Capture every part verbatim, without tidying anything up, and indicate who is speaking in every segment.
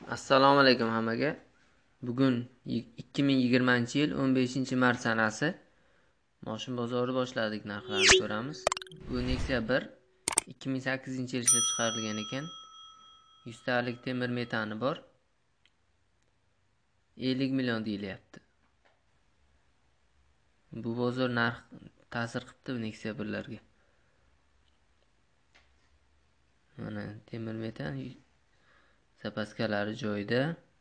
Speaker 1: Assalomu alaykum hammaga. Bugun ikki ming yigirmanchi yil o'n beshinchi mart sanasi. Moshin bozori boshladik, narxlarni ko'ramiz. Bu Nexia bir ikki ming sakkizinchi yil ishlab chiqarilgan ekan. yuz talik temir metani bor. ellik million deyilyapti. Bu bozor narx ta'sir qilibdi bu Nexia birlarga. Mana temir metan zapaskalari joyida.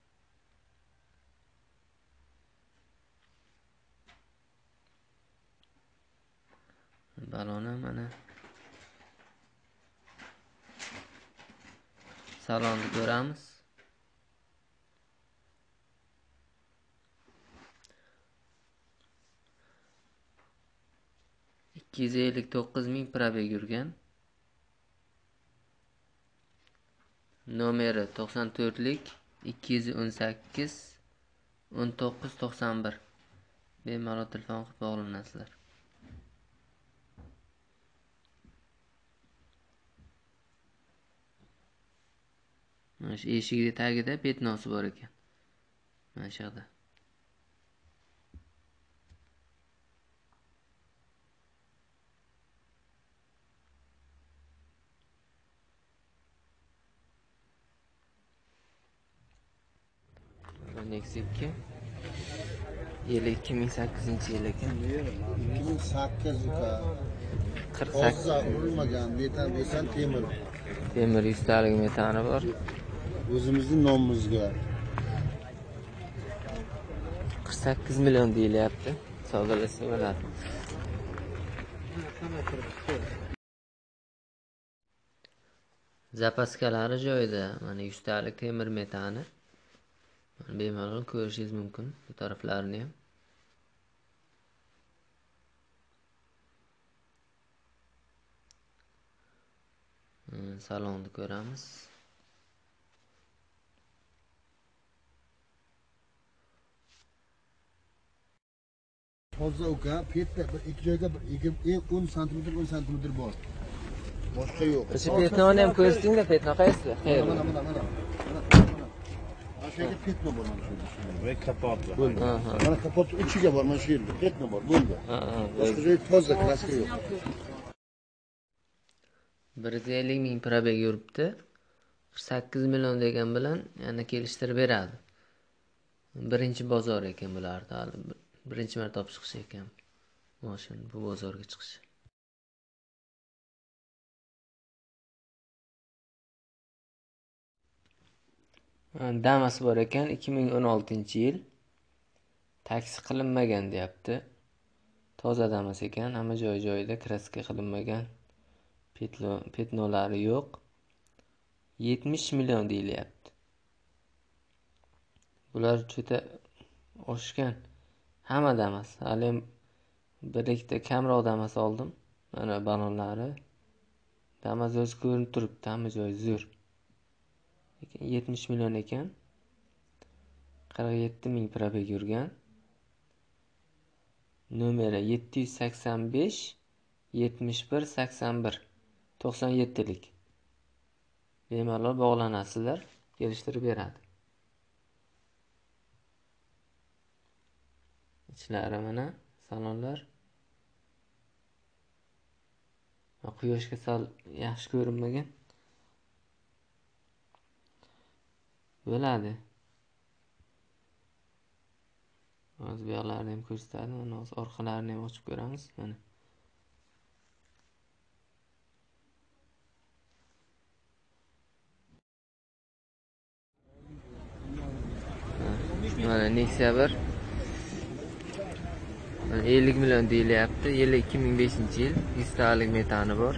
Speaker 1: Baloni mana salonni ko'ramiz. ikki yuz ellik to'qqiz ming probeg yurgan. Nomeri to'qson to'rtlik ikki yuz o'n sakkiz o'n to'qqiz to'qson bir. Bemalol telefon qilib bog'lanasizlar. Mana shu eshigi tagida petnosi bor ekan. Mana shu yerda. Nexia ikki yili ikki ming sakkizinchi yil ekan.
Speaker 2: ikki ming sakkiz
Speaker 1: qirq sakkiz
Speaker 2: Hozir urilmagan metan metan temir.
Speaker 1: temir yuz talik metani bor.
Speaker 2: O'zimizning nomimizga.
Speaker 1: qirq sakkiz million deyilyapti. Savdolashsa bo'ladi. Zapaskalari joyida. Mana yuz talik temir metani. Bemalol ko'rishingiz mumkin bu taraflarini ham. Salonni ko'ramiz.
Speaker 2: Toza uka, petda bir ikki joyga bir o'n santimetr o'n santimetr bor. Boshqa yo'q.
Speaker 1: O'sha petnoni ham ko'rsatding-da, petno qaysi? Xayr.
Speaker 2: Mana mana mana. Aşağıda petno bor mana shu. Ve kapot. Bo'ldi. Mana kapot ichiga bor, mana shu yerda petno bor, bo'ldi.
Speaker 1: Ha, ha.
Speaker 2: Boshqa joy toza, kraska yo'q.
Speaker 1: bir yuz ellik ming probeg yuribdi. qirq sakkiz million degan bilan yana kelishtirib beradi. Birinchi bozor ekan bularda, hali birinchi marta olib chiqish ekan. Moshin bu bozorga chiqishi. Damas bor ekan, ikki ming o'n oltinchi yil. Taksi qilinmagan deyapti. Toza damas ekan, hamma joy joyida, kraska qilinmagan. Petno petnolari yo'q. yetmish million deyilyapti. Bular juda oshgan. Hamma damas. Hali bir ikkita kamroq damas oldim. Mana balonlari. Damas o'zi ko'rinib turibdi, hamma joy zo'r. yetmish million ekan. qirq yetti ming probeg yurgan. Nomeri yetti yuz sakson besh yetmish bir sakson bir to'qson yettilik. Bemalol bog'lanasizlar, kelishtirib beradi. Ichlari mana salonlar. Quyoshga sal yaxshi ko'rinmagan. Bo'ladi. Hozir bu yoqlarni ham ko'rsatadi. Mana hozir orqalarini ham ochib ko'ramiz. Mana. Mana Nexia bir ellik million deyilyapti. Yili ikki ming beshinchi yil. yuz talik metani bor.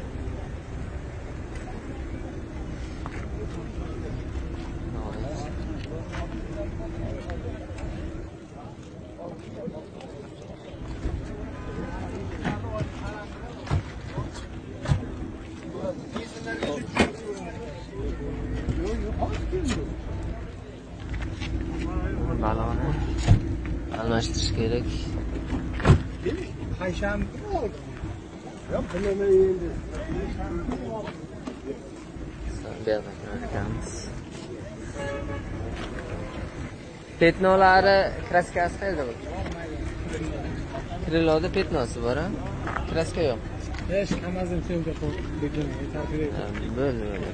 Speaker 1: Baloni almashtirish kerak.
Speaker 2: Haysham. Yo'q, nima endi?
Speaker 1: Son beramiz. Petnolari kraskasi qayerda bu? Kriloda petnosi bor, ha? Kraska yo'q.
Speaker 3: Hech hammasi syomka beklangan, tartibli.
Speaker 1: Ha, bo'ldi, bo'ldi.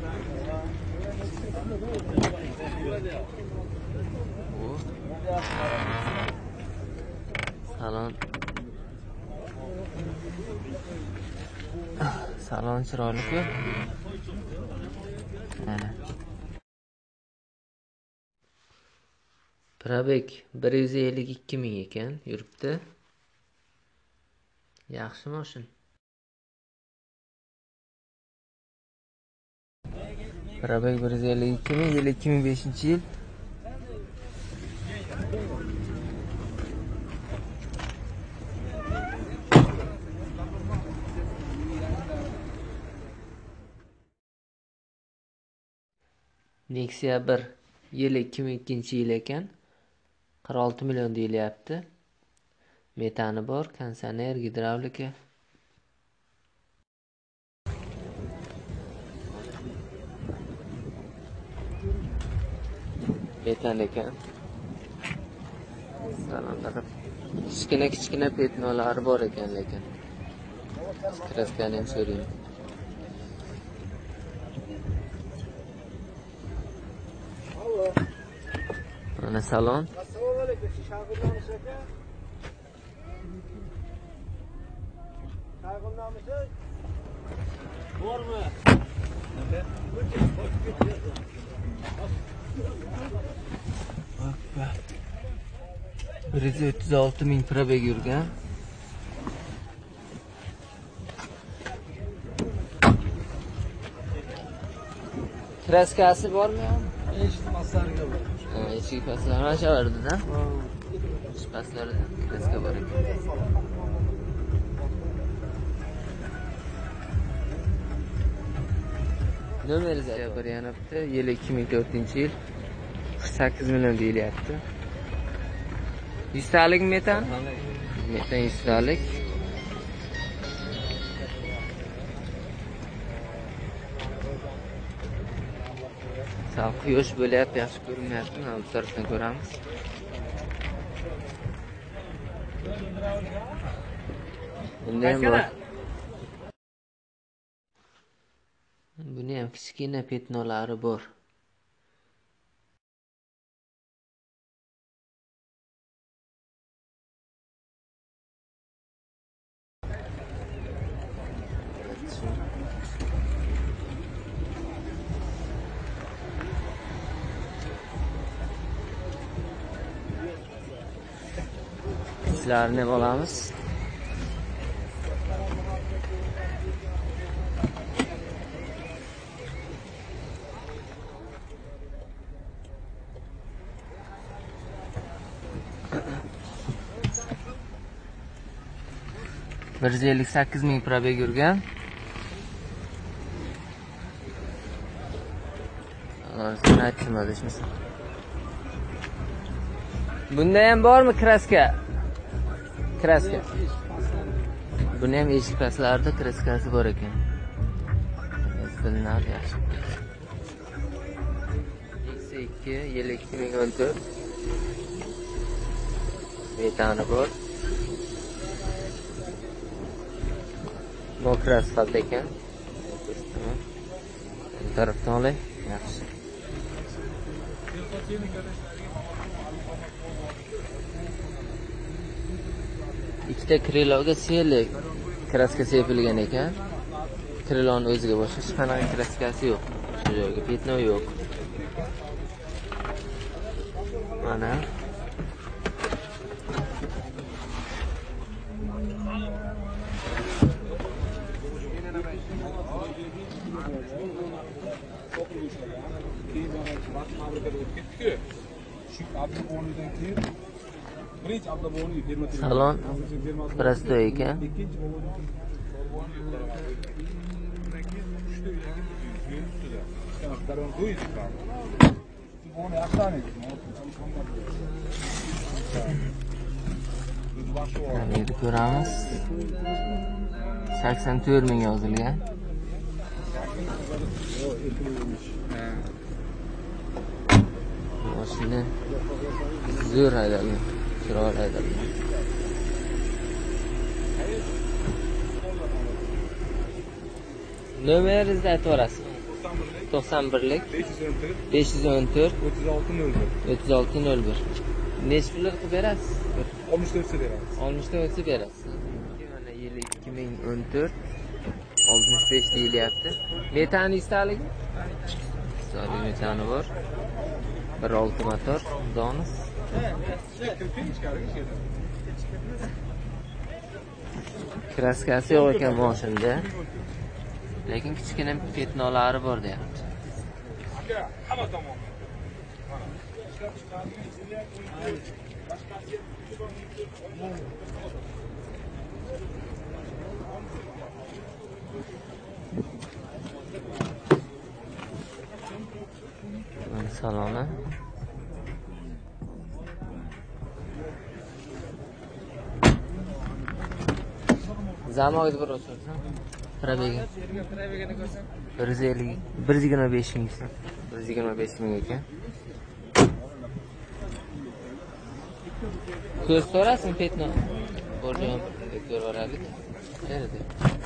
Speaker 1: Bu salon. Salon chiroyli-ku. Mana. Probek bir yuz ellik ikki ming ekan, yuribdi. Yaxshi mashin. Probek bir yuz ellik ikki ming, yil ikki ming beshinchi yil. Nexia bir yil ikki ming ikkinchi yil ekan. qirq olti million deyilyapti. Metani bor, konditsioner, gidravlika. Metan ekan. Salonda kichkina kichkina petnolari bor ekan lekin. Kraskani ham so'rayman. Mana salon.
Speaker 3: Assalomu alaykum. Shag'irnomiz aka. Shag'irnomiz bormi?
Speaker 1: bir yuz o'ttiz olti ming probek yurgan. Kraskasi bormi?
Speaker 3: Eshik maslariga bor.
Speaker 1: Ha, eshik pastlari achaverdi-da. Eshik pastlarida kraska bor ekan. Nomeriga bir yana bitta yil ikki ming to'rtinchi yil qirq sakkiz million deyilyapti. yuz talik metan? Metan yuz talik. Sal quyosh bo'lyapti, yaxshi ko'rinmayapti. Mana bu tarafdan ko'ramiz. Bunda ham bor. Buni ham kichkina petnolari bor. Sizlarni ham olamiz. bir yuz ellik sakkiz ming probek yurgan. Sen aytishmadi ishmisi. Bunda ham bormi kraska? Kraska. Buni ham eshik pastlarida kraskasi bor ekan. Bilinadi yaxshi. X ikki yil ikki ming o'n to'rt. Metani bor. Mokra asfalt ekan. Bu tarafdan olay. Yaxshi. Ikkita kriloga seli kraska sepilgan ekan. Krilon o'ziga boshqa hech qanaqa kraskasi yo'q. Shu joyga petno yo'q. Mana salon prosto ekan. Endi ko'ramiz. sakson to'rt ming yozilgan. Mashina zo'r haydalgan, chiroyli haydalgan. Nomeringizni aytib berasiz? to'qson birlik besh yuz o'n to'rt o'ttiz olti nol bir o'ttiz olti nol bir. Necha pullar qilib berasiz?
Speaker 3: oltmish to'rtga beramiz.
Speaker 1: oltmish to'rtga berasiz. Mana yil ikki ming o'n to'rt oltmish besh deyilyapti. Metani istaligi? Istaligi metani bor. bir olti motor, Donus. Kraskasi yo'q ekan mashinada. Lekin kichkina petnolari bor deyapti.
Speaker 3: Hamma tomon.
Speaker 1: Saloni. Zamoyda bir o'chirsan. Probega.
Speaker 3: Probegani ko'rsam.
Speaker 1: bir yuz ellik, bir yuz yigirma besh ming so'm. bir yuz yigirma besh ming ekan. Ko'z so'rasin petno. Borjon ko'raveradi. Nerede?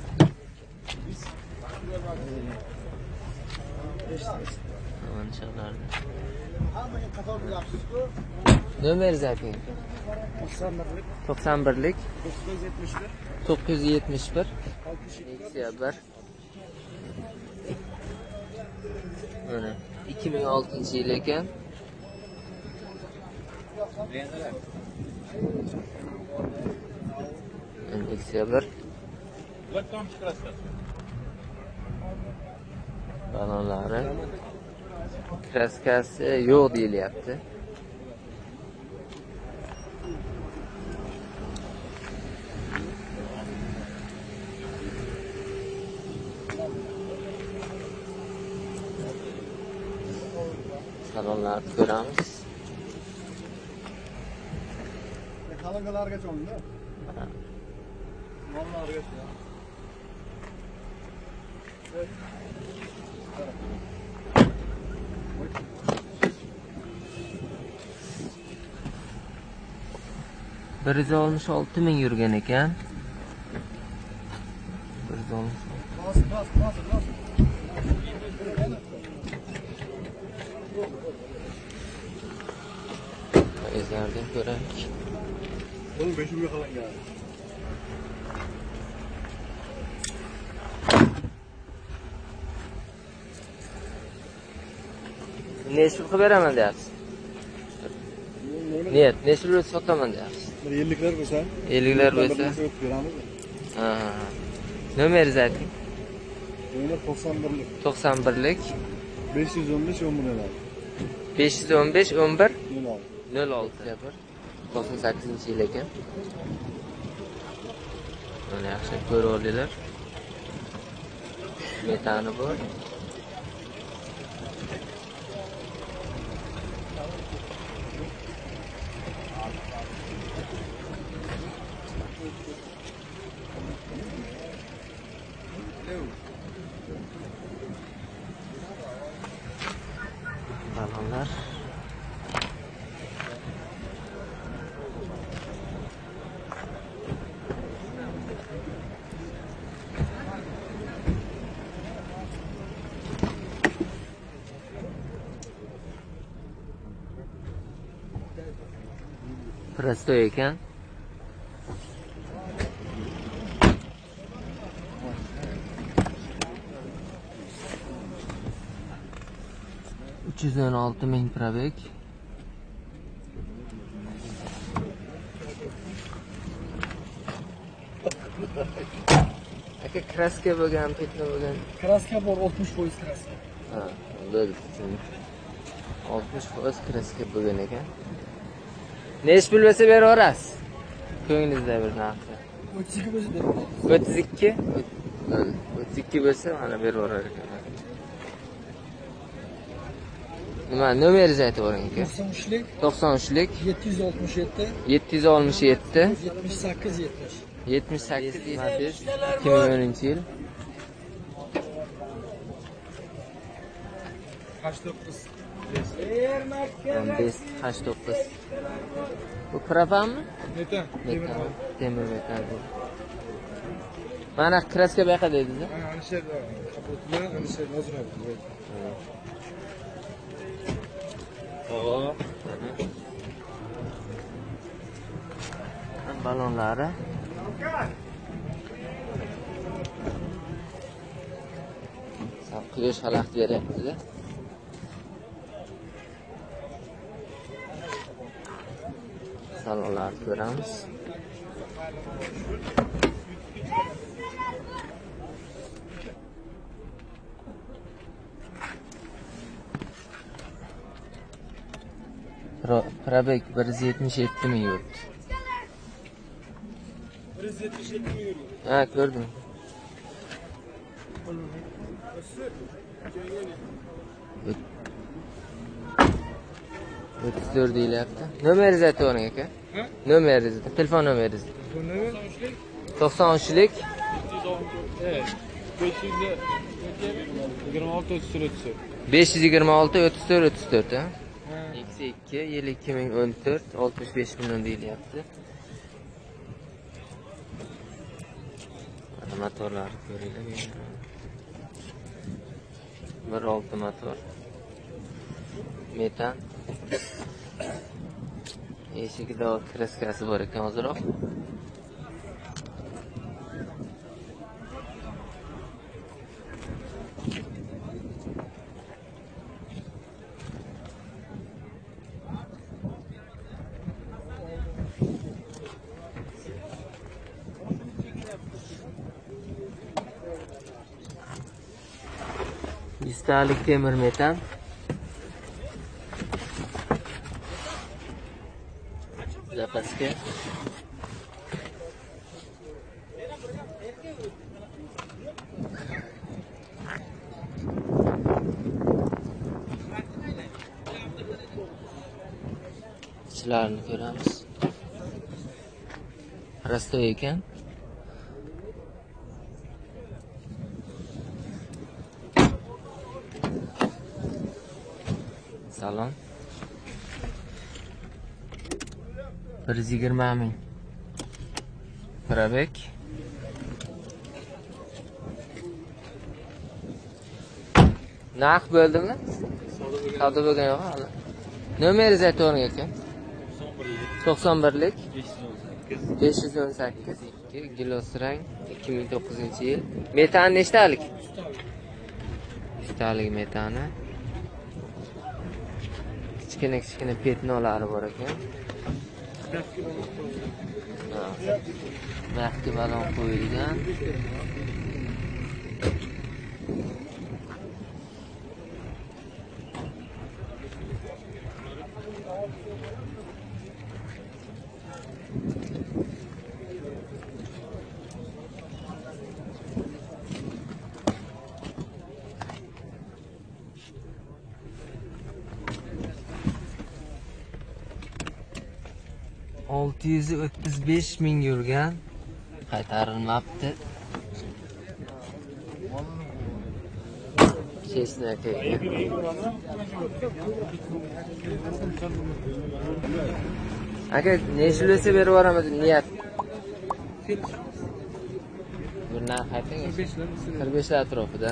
Speaker 1: Aman chaqlardi.
Speaker 2: Hammaga qator qilyapsiz-ku.
Speaker 1: Nomeringizni ayting. to'qson birlik to'qqiz yuz yetmish bir Nexia bir. Mana ikki ming oltinchi yil ekan. Nexia bir. Balonlari. Kraskasi yo'q deyilyapti. Salonlarni ko'ramiz.
Speaker 2: Qalangalargacha o'nda. Mollargacha.
Speaker 1: bir yuz oltmish olti ming yurgan ekan. bir yuz oltmish
Speaker 2: Bas, bas, bas, bas.
Speaker 1: izlardan ko'raylik.
Speaker 2: Oğlum beşimga qalangan.
Speaker 1: Necha pul qilib beraman deyapsiz? Niyat, necha pul sotaman deyapsiz?
Speaker 2: Bir elliklar bo'lsa,
Speaker 1: elliklar bo'lsa.
Speaker 2: beramiz.
Speaker 1: Ha. Nomeringizni ayting.
Speaker 2: Nomer to'qson birlik
Speaker 1: to'qson birlik
Speaker 2: besh yuz o'n besh o'n bir nol
Speaker 1: besh yuz o'n besh o'n bir
Speaker 2: olti.
Speaker 1: nol olti. to'qson sakkizinchi yil ekan. Mana yaxshi ko'rib oldinglar. Metani bor. Balonlar. Prosto ekan. uch yuz o'n olti ming probeg. Aka kraska bo'lgan, petno bo'lgan.
Speaker 3: Kraska bor, oltmish foiz kraska.
Speaker 1: Ha, bo'ldi. oltmish foiz kraska bo'lgan ekan. Necha pul bo'lsa beraverasiz? Ko'nglingizda bir narxi.
Speaker 3: o'ttiz ikki bo'lsa beraman.
Speaker 1: o'ttiz ikki? o'ttiz ikki bo'lsa mana beraverar ekan. Nima, nomeringizni aytib bering aka.
Speaker 3: to'qson uchlik
Speaker 1: to'qson uchlik
Speaker 3: yetti yuz oltmish yetti
Speaker 1: yetti yuz oltmish yetti
Speaker 3: yetmish sakkiz yetmish.
Speaker 1: yetmish sakkiz yetmish ikki ming o'ninchi yil.
Speaker 3: Kaç dokuz?
Speaker 1: besh h to'qqiz. Bu propanmi?
Speaker 3: Metan.
Speaker 1: Metan. Temir metan. Mana kraska bu yoqda dedingiz.
Speaker 3: Ana ana shu yerda kapotlar, ana shu yerda hozir
Speaker 1: Oo. Balonlari. Sal quyosh xalaqit beryapti-da. Salonlarni ko'ramiz. Probek bir yuz yetmish yetti ming yuribdi.
Speaker 3: bir yuz yetmish yetti ming euro.
Speaker 1: Ha, ko'rdim. o'ttiz to'rt deyilyapti. Nomeringizni aytib o'ring aka.
Speaker 3: Ha?
Speaker 1: Nomeringizni, telefon nomeringizni. to'qson uchlik besh yuz yigirma olti o'ttiz to'rt o'ttiz to'rt ha. eksi ikki yil ikki ming o'n to'rt oltmish besh million deyilyapti. Motorlarni ko'ringlar. bir olti motor. Metan. Eshigida kraskasi bor ekan hozirroq. yuztalik temir metan. Zapaska. İçlarini ko'ramiz. Rastoy ekan. Salon. bir yuz yigirma ming. Probek. Narx bo'ldimi? Savdo bo'lgan yo'q hali. Nomeringizni aytib o'ring aka. to'qson birlik besh yuz o'n sakkiz ikki Gilosrang ikki ming to'qqizinchi yil. Metan nechtalik? Nechtalik metani. Kichkina kichkina petnolari bor ekan. Baxtga balon qo'yilgan. olti yuz o'ttiz besh ming yurgan. Qaytarilmabdi. Chesna aka. Aka, nechilsa berib yuboramiz niyat. Bundan qayting. qirq besh lar atrofida.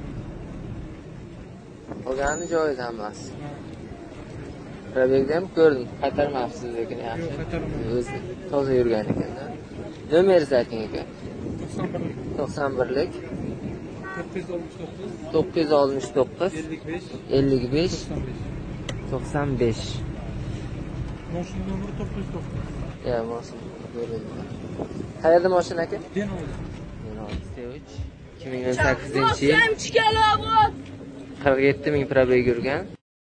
Speaker 1: Qolgani joyida hammasi. Probekda ham ko'rdim, qaytarmabsiz lekin yaxshi. O'zi toza yurgan ekan-da. Nomeringizni ayting aka. to'qson birlik to'qqiz yuz oltmish to'qqiz ellik besh to'qson besh.
Speaker 3: Mashina nomeri to'qqiz yuz to'qqiz.
Speaker 1: Ya, mashina ko'rildi. Qayerda mashina aka?
Speaker 3: Denovda.
Speaker 1: ikki ming o'n sakkizinchi yil qirq yetti ming probek yurgan.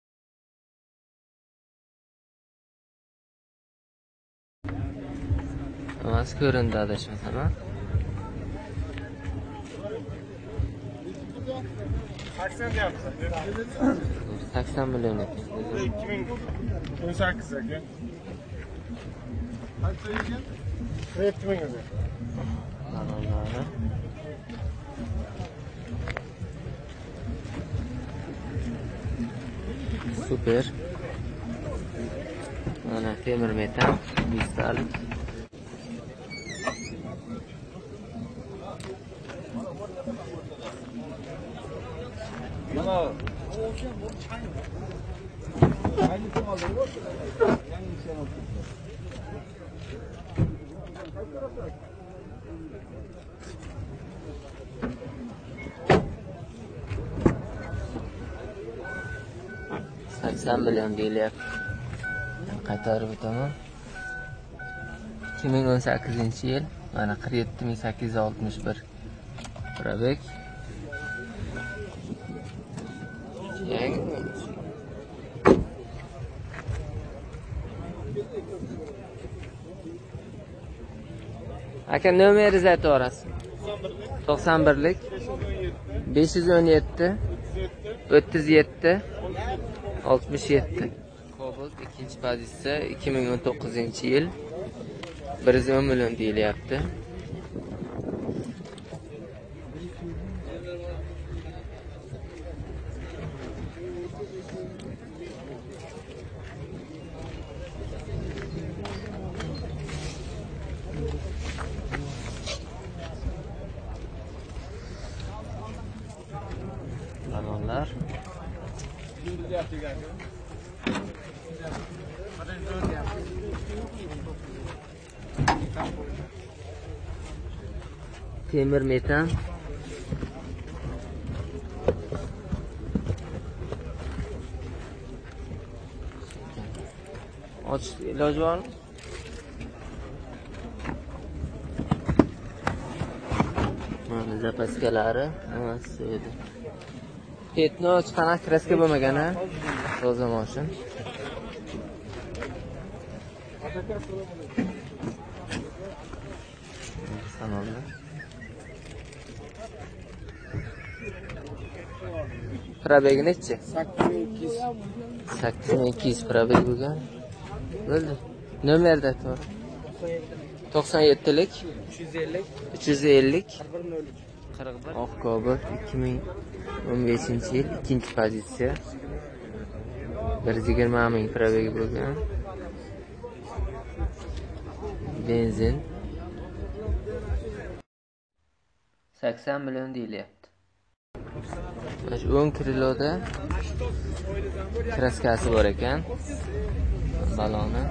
Speaker 1: Mas ko'rindi adashmasam ha.
Speaker 3: sakson deyapsiz.
Speaker 1: sakson million.
Speaker 3: ikki ming o'n sakkiz aka. Qancha ekan? qirq yetti ming o'zi.
Speaker 1: Balonlari. Super. Mana temir metal yuztalik. sakson million deyilyapti. Qaytarib o'taman. ikki ming o'n sakkizinchi yil. Mana qirq yetti ming sakkiz yuz oltmish bir probek. Yangi. Aka nomeringizni aytib o'rasiz. to'qson birlik besh yuz o'n yetti o'ttiz yetti oltmish yetti. Cobalt ikkinchi pozitsiya ikki ming o'n to'qqizinchi yil bir yuz o'n million deyilyapti. Balonlar. Temir metal. Ochish iloji bormi? Mana zapaskalari hammasi edi. Petni ochqana kraska bo'lmagan ha. Toza mashin. Salonlar. Probeg nechi? sakkiz ming ikki yuz probeg bo'lgan. Bo'ldi. Nomerda tur. to'qson yettilik uch yuz ellik qirq bir Oq Cobalt ikki ming o'n beshinchi yil ikkinchi pozitsiya bir yuz yigirma ming probeg bo'lgan. Benzin sakson million deyilyapti. Mana o'n kiloda kraskasi bor ekan. Baloni.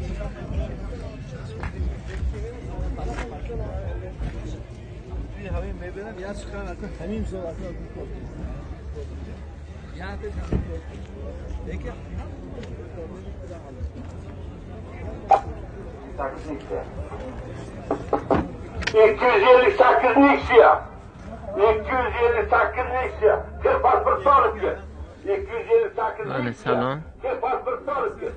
Speaker 4: ikki yuz ellik sakkiz Nexia. ikki yuz ellik sakkiz Nexia. Kır pasport alıp gel. ikki yuz ellik sakkiz
Speaker 1: Mana salon.
Speaker 4: Kır pasport alıp gel.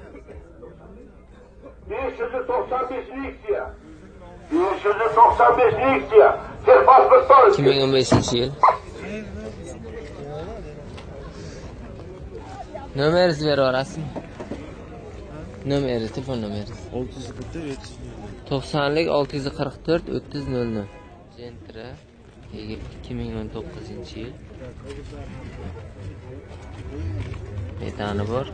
Speaker 4: besh yuz to'qson besh Nexia. besh yuz to'qson besh Nexia. Kır pasport alıp
Speaker 1: ikki ming o'n beshinchi yil. Nomeringizni berib o'rasizmi? Nomeri, telefon nomeringiz.
Speaker 2: olti yuz qirq to'rt
Speaker 1: to'qsonlik olti yuz qirq to'rt o'ttiz nol nol. Gentra ikki ming o'n to'qqizinchi yil. Metani bor.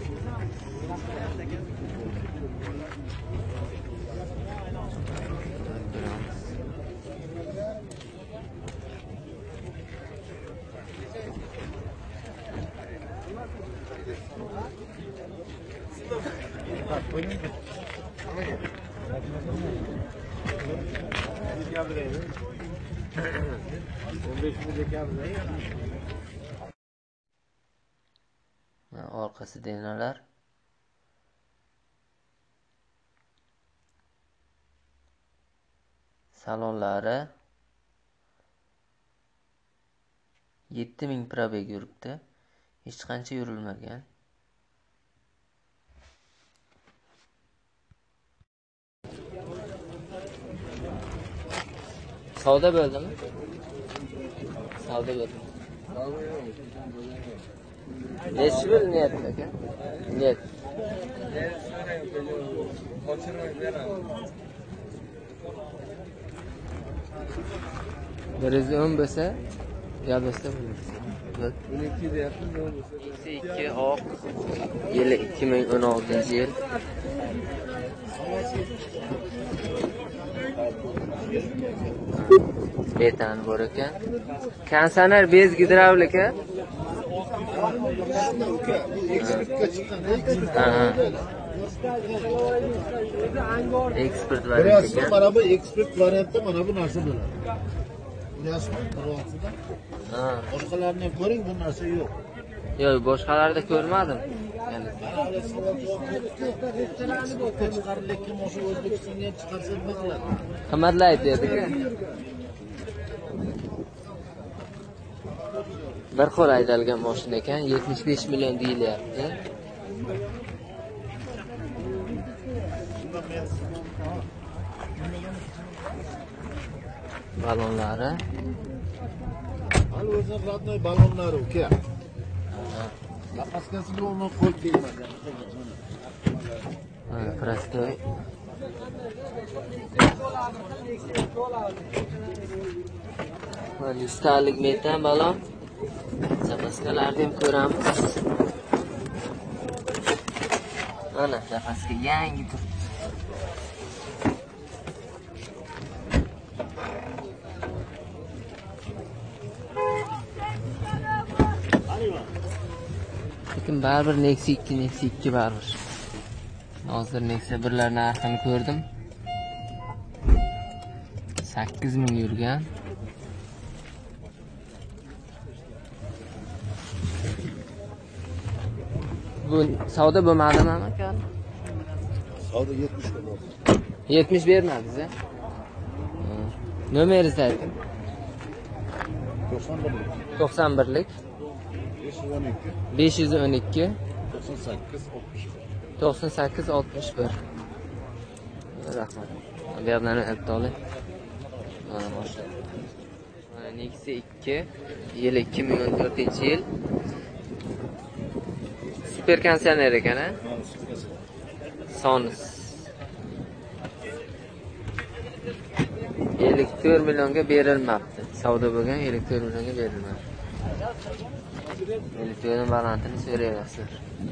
Speaker 1: Orqasi denalar. Salonlari yetti ming probeg yuribdi. Hech qancha yurilmagan. Savdo bo'ldimi? Savdo bo'ldi. Nechi bo'linyapti aka? Net. bir yuz o'n bo'lsa, gaplashsa bo'ladi. ikki oq. Yili ikki ming o'n oltinchi yil. Betan bor ekan. Kondisioner bez gidravlika. Ha. Ekspert variant ekan.
Speaker 2: Mana bu ekspert variantda mana bu narsa bo'ladi. Bilasizmi? Biroqda.
Speaker 1: Ha.
Speaker 2: Boshqalarni ham ko'ring, bu narsa yo'q.
Speaker 1: Yo'q, boshqalarda ko'rmadim. Yani
Speaker 2: Lekin o'sha O'zbekistonga chiqarsa nima qiladi?
Speaker 1: qimmatlaydi dedi-ku. Bir qo'l haydalgan mashina ekan, yetmish besh million deyilyapti. Balonlari.
Speaker 2: Hali o'zi radnoy balonlari uka. Zapaskasiga uni qo'yib kelmagan.
Speaker 1: Ha, prostoy. Mana stalik metan balon. Zapaskalarni ham ko'ramiz. Mana zapaska yangi tur. Lekin baribir Nexia ikki, Nexia ikki baribir. Hozir Nexia birlar narxini ko'rdim. sakkiz ming yurgan. Bu savdo bo'lmadimi aka?
Speaker 2: Savdo yetmish ming.
Speaker 1: yetmish bermadingiz a? Nomeringizni ayting.
Speaker 2: to'qson birlik.
Speaker 1: to'qson birlik
Speaker 2: besh yuz o'n ikki.
Speaker 1: besh yuz o'n ikki
Speaker 2: to'qson sakkiz oltmish bir.
Speaker 1: to'qson sakkiz oltmish bir. Rahmat. Bu yerdan olib oling. Mana boshla. Mana Nexia ikki, yil ikki ming o'n to'rtinchi yil. Super konditsioner ekan a? Sonus. ellik to'rt millionga berilmabdi. Savdo bo'lgan ellik to'rt millionga berilmabdi. ellik to'rt balantini so'rayapsizlar.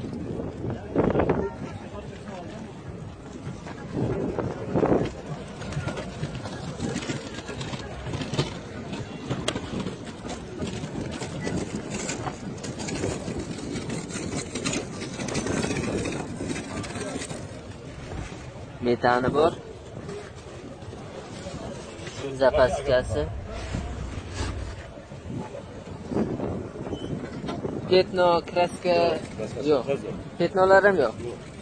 Speaker 1: Metani bor. Zapaskasi. Petno, kraska yo'q. Petnolar ham yo'q.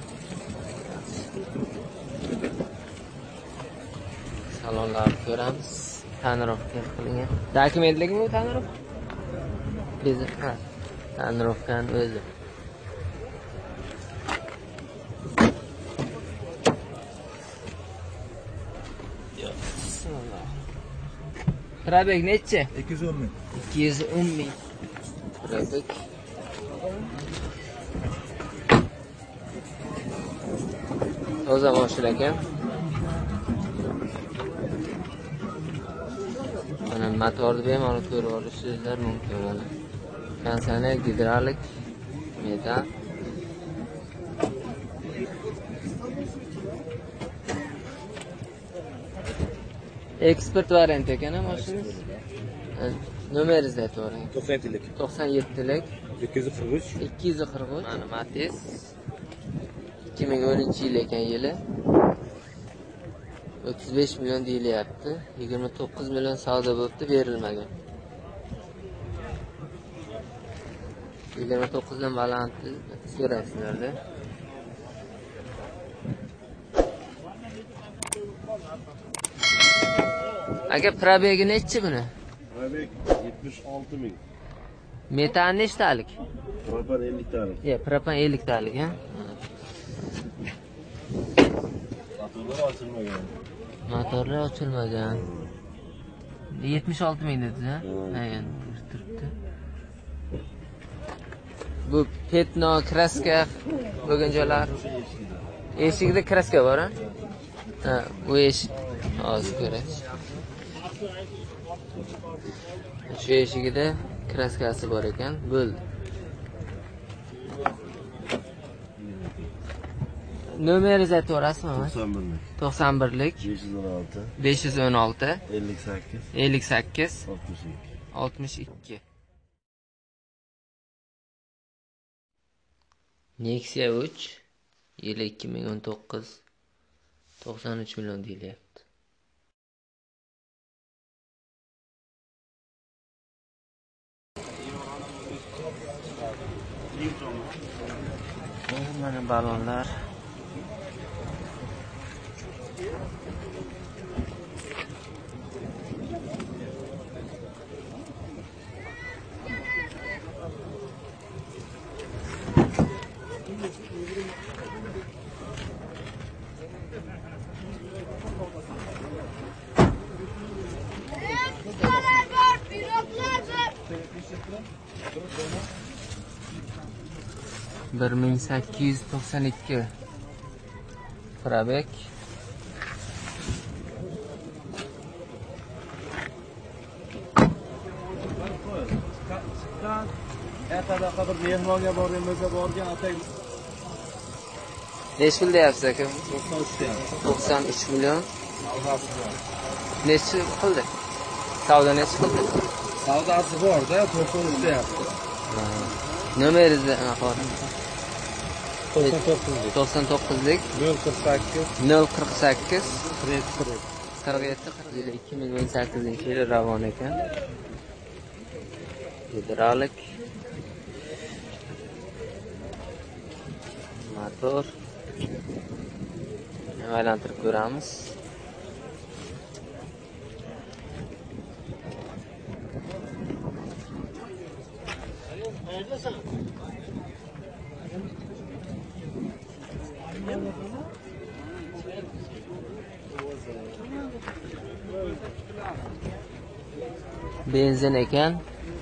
Speaker 1: Salonlarni ko'ramiz. Tonirovka qilingan. Dokumentligimi bu tanirov? Bizi ha. Tonirovkan o'zi. Probek necha?
Speaker 2: ikki yuz o'n ming.
Speaker 1: ikki yuz o'n ming. Probek. Toza mashina ekan. Mana motorni bemalol ko'rib olishingiz mumkin mana. Konditsioner, gidravlik, metan. Ekspert variant ekan mashinangiz. Nomeringizni aytib o'ring.
Speaker 2: to'qson yettilik.
Speaker 1: to'qson yettilik
Speaker 2: ikki yuz qirq uch.
Speaker 1: ikki yuz qirq uch. Mana Matiz. ikki ming o'ninchi yil ekan yili. o'ttiz besh million deyilyapti. yigirma to'qqiz million savdo bo'libdi, berilmagan. yigirma to'qqiz dan balandni so'raysizlarda. Aka probegi nechi buni?
Speaker 5: Probeg yetmish olti ming.
Speaker 1: Metan nechtalik?
Speaker 5: Propan ellik talik.
Speaker 1: Yo'q, propan ellik talik, ha?
Speaker 5: Motorlar ochilmagan.
Speaker 1: Motorlar ochilmagan. yetmish olti ming dedingiz, ha? Ha, endi turibdi. Bu petno, kraska bo'lgan joylar. Eshigida kraska bor, ha? Ha, bu eshik. Hozir ko'ramiz. Shu eshigida kraskasi bor ekan. Bo'ldi. Nomeringizni aytaverasizmi?
Speaker 5: to'qson birlik.
Speaker 1: to'qson birlik
Speaker 5: besh yuz o'n olti.
Speaker 1: besh yuz o'n olti
Speaker 5: ellik sakkiz.
Speaker 1: ellik sakkiz
Speaker 5: oltmish ikki.
Speaker 1: oltmish ikki. Nexia uch yili ikki ming o'n to'qqiz to'qson uch million deyilyapti. Mana balonlar. bir ming sakkiz yuz to'qson ikki probek.
Speaker 5: Ertadaqa bir mehmonga borgan bo'lsa borgan atay
Speaker 1: Nechi pul deyapsiz aka?
Speaker 5: to'qson uch deyapti.
Speaker 1: to'qson uch million. Nechi qildi? Savdo nechi qildi?
Speaker 5: Savdosi bor-da, to'qson uch deyapti.
Speaker 1: Nomeringizni anaqa
Speaker 5: to'qson to'qqizlik.
Speaker 1: to'qson to'qqizlik
Speaker 5: nol qirq sakkiz.
Speaker 1: nol qirq sakkiz
Speaker 5: qirq
Speaker 1: qirq yetti qirq yetti ikki ming o'n sakkizinchi yili Ravon ekan. Gidrolik motor aylantirib ko'ramiz. Benzin ekan.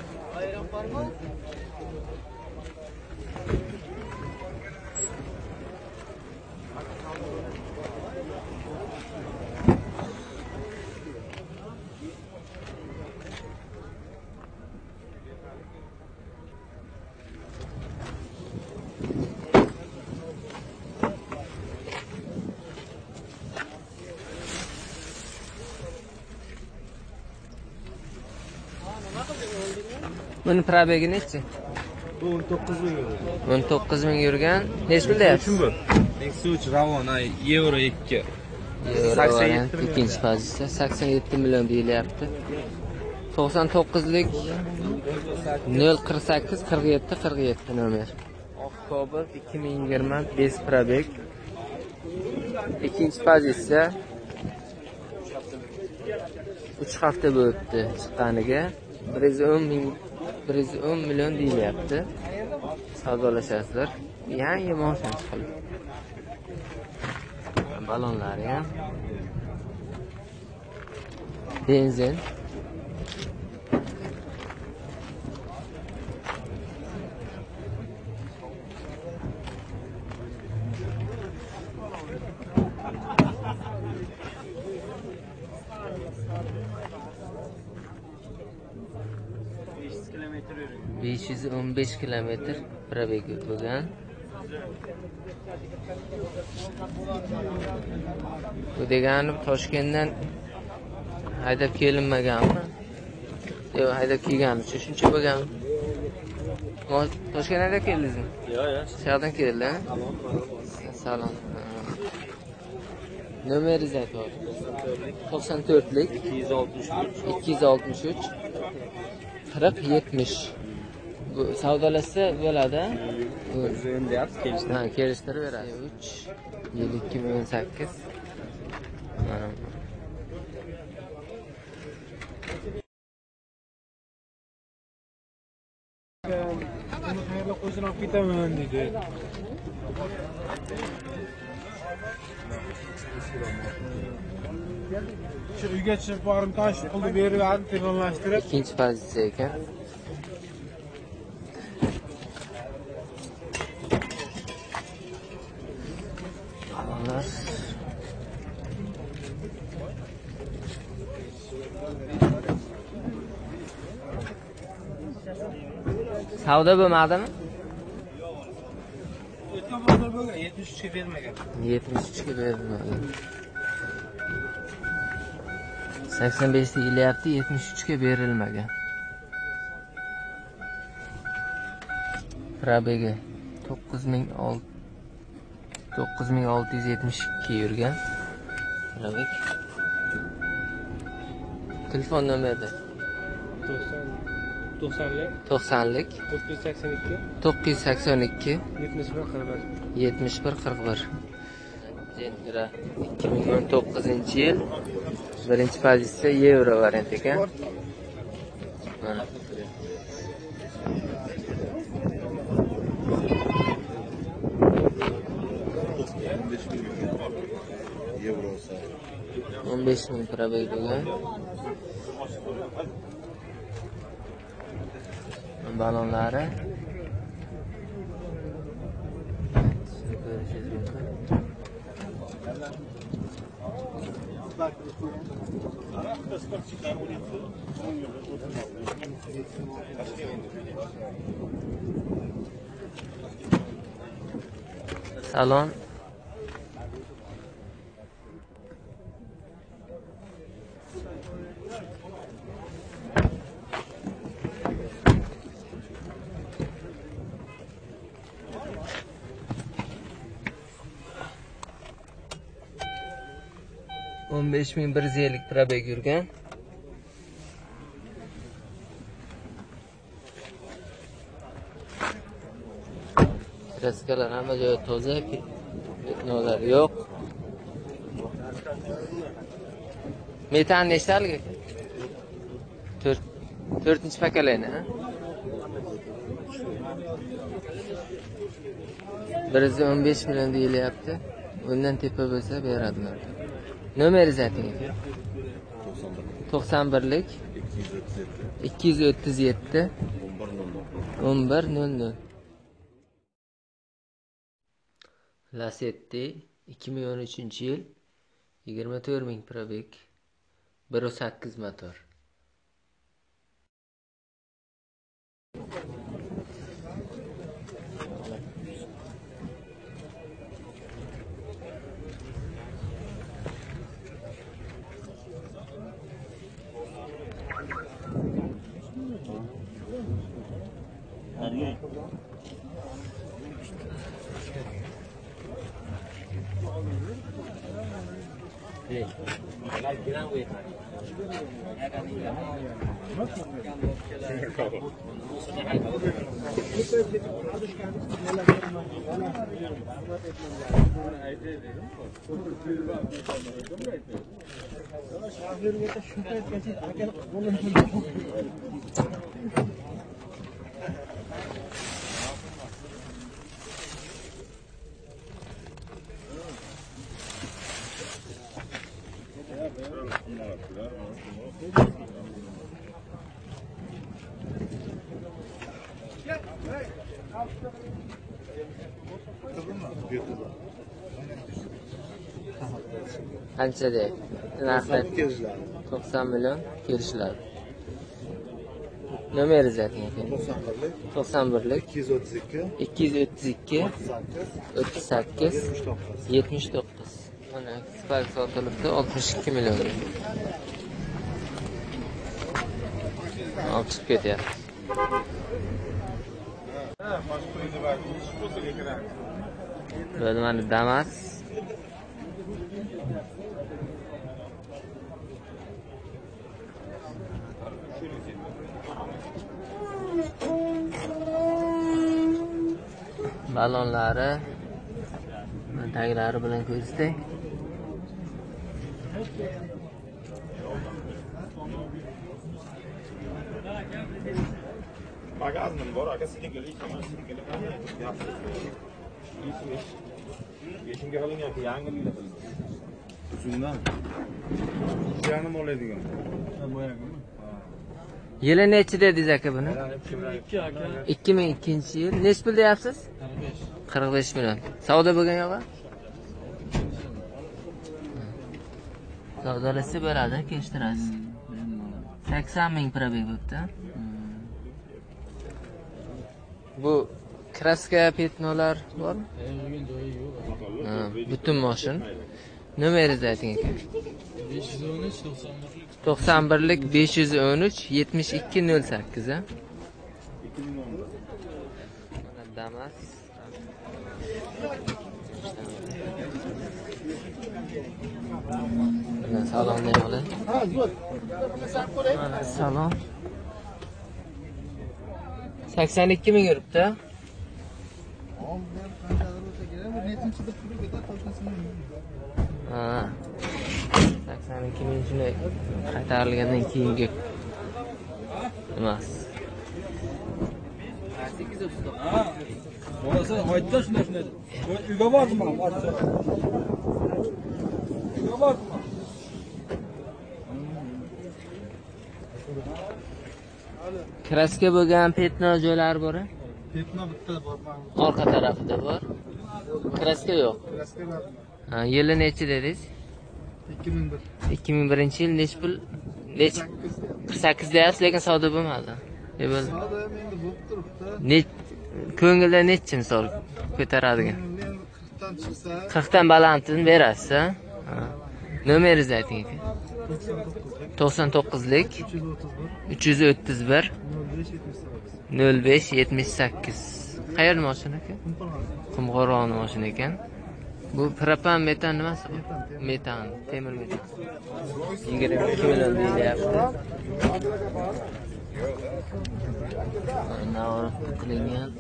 Speaker 1: Bunun probegi nechi?
Speaker 5: Bu o'n to'qqiz ming euro.
Speaker 1: o'n to'qqiz ming yurgan. Nechi pul deyapsiz?
Speaker 5: bu? Nexia uch Ravon ay euro ikki.
Speaker 1: sakson yetti ikkinchi pozitsiya sakson yetti million deyilyapti. to'qson to'qqizlik nol qirq sakkiz qirq yetti qirq yetti nomer. Oq Cobalt ikki ming yigirma besh probeg. İkinci pozitsiya uch hafta bo'libdi chiqqaniga. bir yuz o'n ming bir yuz o'n million deyilyapti. Savdolashasizlar. Yangi mashina chiqadi. Balonlari ham. Benzin. besh yuz o'n besh kilometr probeg bo'lgan. Bu degani Toshkentdan haydab kelinmaganmi? Yo'q, haydab kelgani uchun shuncha bo'lgan. Toshkentdan haydab keldingizmi?
Speaker 5: Yo'q, yo'q.
Speaker 1: Shardan keldi. Salom. Nomeringizni ayting. to'qson to'rtlik
Speaker 5: ikki yuz oltmish uch
Speaker 1: ikki yuz oltmish uch qirq yetmish. Bu savdolashsa bo'ladi.
Speaker 5: O'zim deyapsiz, kelishdi.
Speaker 1: Ha, kelishtirib beradi. uch yil ikki ming o'n sakkiz. Mana
Speaker 3: Buni qayerga qo'ysin olib ketaman dedi. Shu uyga chiqib borib tosh pulni berib, telefonlashtirib
Speaker 1: ikkinchi pozitsiya ekan. Balonlar. Savdo bo'lmadimi?
Speaker 3: O'tgan bozor bo'lgan yetmish uchga bermagan.
Speaker 1: yetmish uchga berilmagan. sakson besh deyilyapti, yetmish uchga berilmagan. Probegi to'qqiz ming olti yuz yetmish ikki yurgan. Probeg. Telefon nomeri
Speaker 3: to'qsonlik
Speaker 1: to'qsonlik
Speaker 3: to'qqiz yuz sakson ikki
Speaker 1: to'qqiz yuz sakson ikki
Speaker 3: yetmish bir qirq bir
Speaker 1: yetmish bir qirq bir. Gentra ikki ming o'n to'qqizinchi yil birinchi pozitsiya yevro variant ekan. Mana. o'n besh ming probeg bo'lgan. Balonlari salon o'n besh ming bir yuz ellik probeg yurgan. Kraskalar hamma joyi toza, petnolar yo'q. Metan nechalik ekan? to'rt to'rtinchi pokoleniya, ha? bir yuz o'n besh million deyilyapti. Undan tepa bo'lsa beradilar. Nomeringizni ayting. to'qson birlik ikki yuz o'ttiz yetti o'n bir nol nol. Lacetti ikki ming o'n uchinchi yil yigirma to'rt ming probeg bir nol sakkiz motor. Qancha deydi? Narxi to'qson million kelishiladi. Nomeringizni ayting aka. to'qson birlik ikki yuz o'ttiz ikki ikki yuz o'ttiz ikki o'ttiz sakkiz yetmish to'qqiz. Mana Spark sotilibdi oltmish ikki million. Olib chiqib ketyapti. Böyle mana Damas. Balonlari taglari bilan ko'rsatdik.
Speaker 6: Magazin bor, aka sizga keling, sizga keling. Yaxshi. Yeshimga qilingan yangi uyda qildi. Uzundan. Yana oladigan. Boyagimi?
Speaker 1: Yili nechi dedingiz aka buni? ikki ming ikkinchi yil. Nech pul deyapsiz? qirq besh million. Savdo bo'lgan yo'qmi? Savdolasi bo'ladi, kelishtirasiz. sakson ming probeg bo'pti. Bu kraska petnolar bormi? Ha, butun mashin. Nomeringizni ayting aka.
Speaker 5: besh yuz o'n uch to'qson birlik
Speaker 1: to'qson birlik besh yuz o'n uch yetmish ikki nol sakkiz ha. Mana Damas. Mana salonni olin. Mana salon. sakson ikki ming yuribdi. Ha. sakson ikki ming shunday qaytarilgandan keyingi emas.
Speaker 3: Bo'lsa, aytda shunday shunday. Uyga bordim men, aytda. Uyga bordim.
Speaker 1: Kraska bo'lgan petno joylari bor.
Speaker 2: Petno bitta bor.
Speaker 1: Orqa tarafida bor. Kraska yo'q.
Speaker 2: Kraska bor.
Speaker 1: Ha, yili nechi dedingiz?
Speaker 2: ikki ming bir.
Speaker 1: ikki ming birinchi yil nechi pul? Nech qirq sakkiz deyapsiz, lekin savdo bo'lmadi. E bo'ldi.
Speaker 2: Savdo ham endi bo'lib turibdi.
Speaker 1: Nech ko'ngilda nechi misol ko'taradigan?
Speaker 2: Endi qirqdan chiqsa
Speaker 1: qirqdan balandini berasiz, ha? Ha. Nomeringizni ayting aka. to'qson to'qqizlik uch yuz o'ttiz bir nol besh yetmish sakkiz. Qayerda mashina aka? Qumqo'rg'on mashina ekan. Bu propan metan nimasi bu? Metan, temir metan. yigirma ikki million deyilyapti. Navrat qilingan.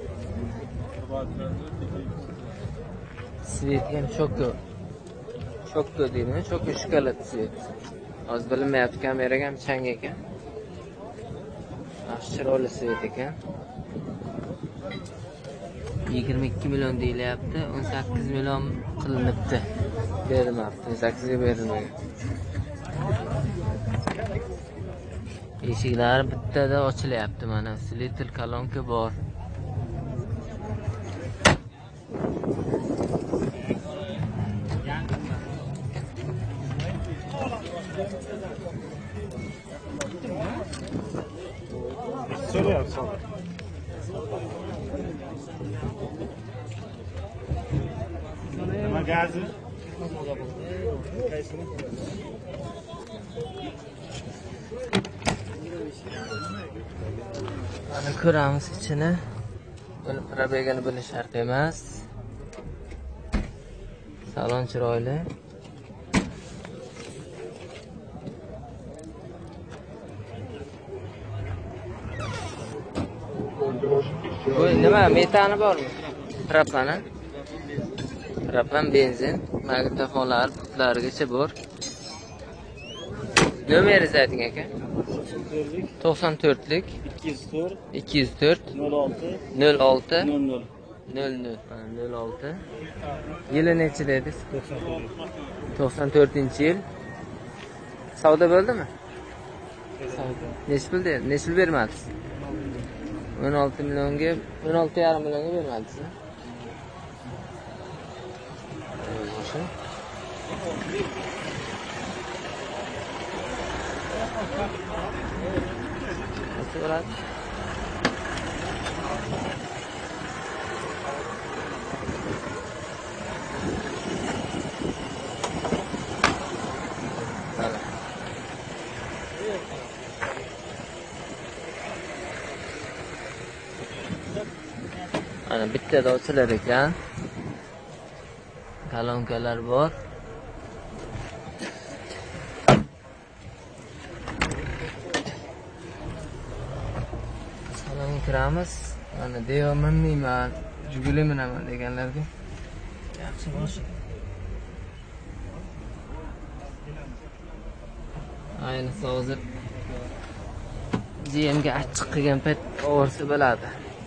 Speaker 1: Svet ham chokko. Chokko deymi? Chokko shkolat svet. Hozir bilinmayapti, kameraga ham chang ekan. Yaxshi chiroyli svet ekan. yigirma ikki million deyilyapti, o'n sakkiz million qilinibdi. Berilmabdi, o'n sakkizga berilmagan. Eshiklari bittada ochilyapti mana. Slitel kolonka bor.
Speaker 6: So'rayapsan. Nima gazi?
Speaker 1: Mana ko'ramiz ichini. Buni probegani bilish shart emas. Salon chiroyli. Bu nima metani bormi? Propani. Propan benzin, magnitofonlar, putlarigacha bor. Nomeringizni ayting aka. to'qson to'rtlik ikki yuz to'rt nol olti nol nol nol olti. Yili nechi dedingiz? to'qson to'rtinchi yil. Savdo bo'ldimi? Savdo. Nechi pul dedi? Nechi pul bermadingiz? o'n olti millionga, o'n olti yarim millionga bermadingiz. Nasıl var? Ana bitta da ochilar ekan. Kolonkalar bor. Salonga kiramiz. Mana deyolmayman, Jiguli minaman deganlarga. Yaxshi boshi. Ayniqsa hozir G M ga achchiq qilgan payt o'rsi bo'ladi.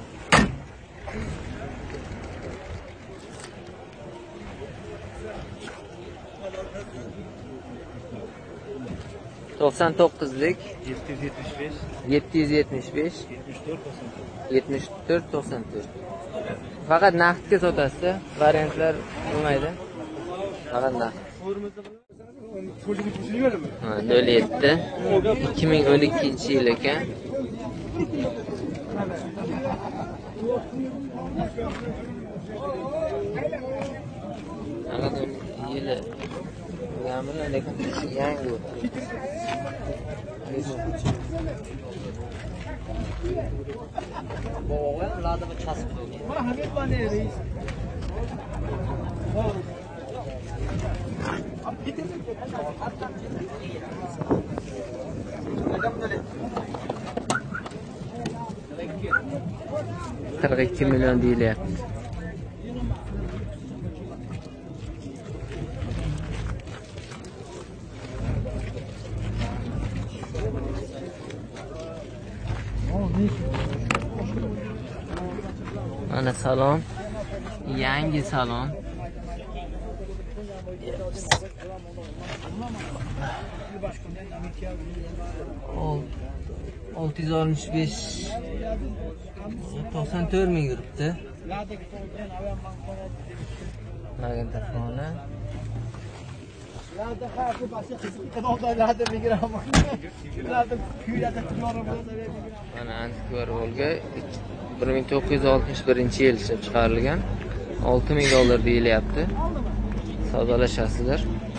Speaker 1: to'qson to'qqizlik yetti yuz yetmish besh yetmish to'rt to'qson to'rt. Faqat naqdga sotasiz, variantlar bo'lmaydi. Faqat naqd. nol yetti ikki ming o'n ikkinchi yil ekan. Anladım. Yili. Bularni lekin yangi o'tdi. Bog'ga ularni bir chasib qo'ygan. qirq ikki million deyilyapti. Mana salon. Yangi salon. olti yuz oltmish besh to'qson to'rt ming yuribdi. Magnitofoni. Mana antikvar Volga bir ming to'qqiz yuz oltmish birinchi yil ishlab chiqarilgan. olti ming dollar deyilyapti. Savdolashasizlar.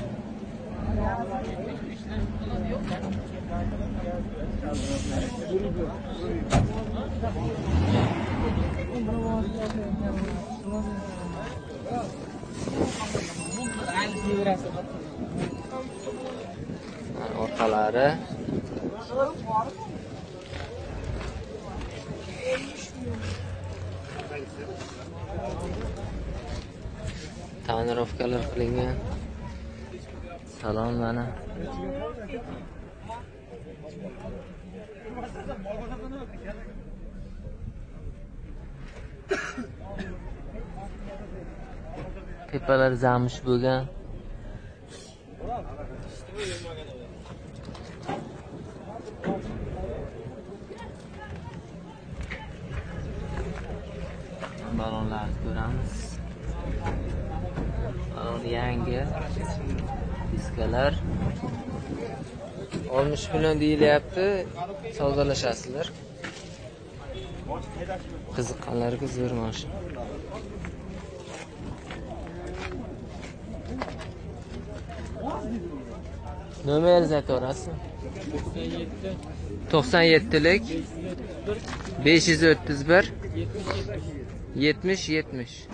Speaker 1: Orqalari ta'mirlovkalar qilingan. Salon mana. Tepalar zamish bo'lgan. Balonlarni ko'ramiz. Balon yangi. Diskalar oltmish million deyilyapti. Savdolashasizlar. Qiziqqanlarga zo'r mashina. Nomer aytaverasizmi? to'qson yettilik besh yuz o'ttiz bir yetmish yetmish